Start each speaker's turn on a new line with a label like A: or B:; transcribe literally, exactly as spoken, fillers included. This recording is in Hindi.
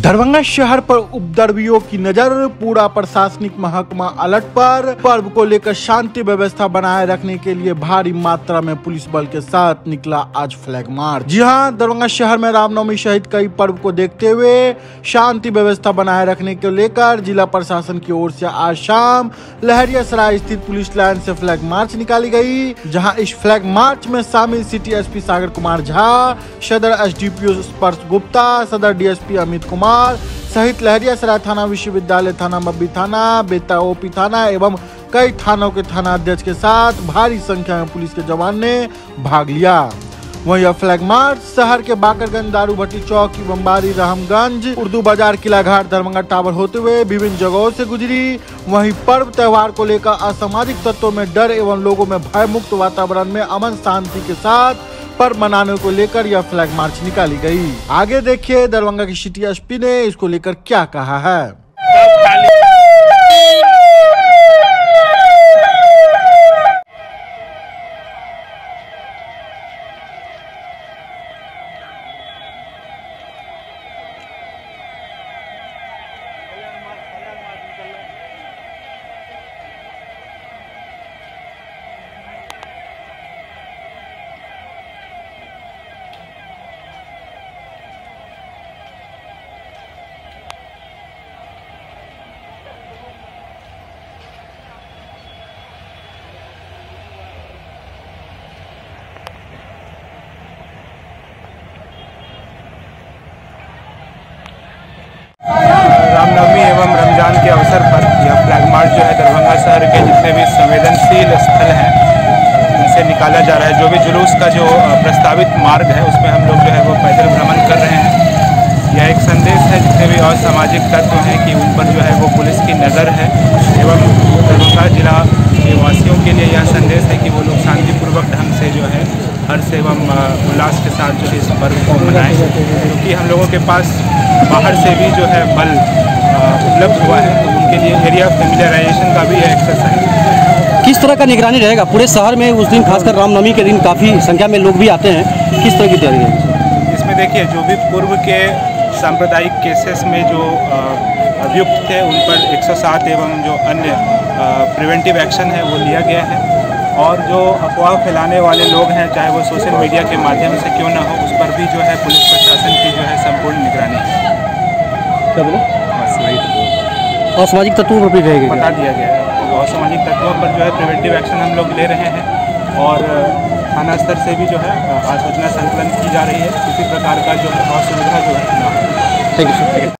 A: दरभंगा शहर पर उपद्रवियों की नजर, पूरा प्रशासनिक महकमा अलर्ट पर। पर्व को लेकर शांति व्यवस्था बनाए रखने के लिए भारी मात्रा में पुलिस बल के साथ निकला आज फ्लैग मार्च। जी हां, दरभंगा शहर में रामनवमी सहित कई पर्व को देखते हुए शांति व्यवस्था बनाए रखने को लेकर जिला प्रशासन की ओर से आज शाम लहरियासराय स्थित पुलिस लाइन से फ्लैग मार्च निकाली गई, जहां इस फ्लैग मार्च में शामिल सिटी एसपी सागर कुमार झा, सदर एसडीपीओ स्पर्श गुप्ता, सदर डीएसपी अमित कुमार सहित लहरियासराय थाना, विश्वविद्यालय थाना, मब्बी थाना, बेता ओपी थाना एवं कई थानों के थाना अध्यक्ष के साथ भारी संख्या में पुलिस के जवान ने भाग लिया। वहीं यह फ्लैग मार्च शहर के बाकरगंज, दारू भट्टी चौक, बम्बारी, रामगंज, उर्दू बाजार, किला घाट, दरभंगा टावर होते हुए विभिन्न जगहों से गुजरी। वहीं पर्व त्योहार को लेकर असामाजिक तत्वों में डर एवं लोगों में भय मुक्त वातावरण में अमन शांति के साथ पर्व मनाने को लेकर यह फ्लैग मार्च निकाली गई। आगे देखिए दरभंगा की सिटी एसपी ने इसको लेकर क्या कहा है।
B: रामनवमी एवं रमजान के अवसर पर यह फ्लैग मार्च जो है दरभंगा शहर के जितने भी संवेदनशील स्थल हैं उनसे निकाला जा रहा है। जो भी जुलूस का जो प्रस्तावित मार्ग है उसमें हम लोग जो है वो पैदल भ्रमण कर रहे हैं। यह एक संदेश है जितने भी असामाजिक तत्व हैं कि उन पर जो है वो पुलिस की नज़र है एवं दरभंगा जिला के वासियों के लिए यह संदेश है कि वो लोग शांतिपूर्वक ढंग से जो है हर्ष एवं उल्लास के साथ जो है इस पर्व को मनाएं, क्योंकि हम लोगों के पास बाहर से भी जो है बल उपलब्ध हुआ है, तो उनके लिए एरिया फेमिलियराइजेशन का भी एक्सरसाइज है।
C: किस तरह का निगरानी रहेगा पूरे शहर में? उस दिन खासकर रामनवमी के दिन काफ़ी संख्या में लोग भी आते हैं, किस तरह की तैयारी है?
B: इसमें देखिए, जो भी पूर्व के सांप्रदायिक केसेस में जो अभियुक्त थे उन पर एक सौ सात एवं जो अन्य प्रिवेंटिव एक्शन है वो लिया गया है, और जो अफवाह फैलाने वाले लोग हैं चाहे वो सोशल मीडिया के माध्यम से क्यों ना हो, उस पर भी जो है पुलिस प्रशासन की जो है संपूर्ण निगरानी है।
C: क्या बोले? असामाजिक तत्वों पर भी रहेगी,
B: बता दिया गया है। तो असामाजिक तत्वों पर जो है प्रिवेंटिव एक्शन हम लोग ले रहे हैं और थाना स्तर से भी जो है आज सूचना संकलन की जा रही है, किसी प्रकार का जो है असुविधा जो है ना हो।
C: Thank you sir.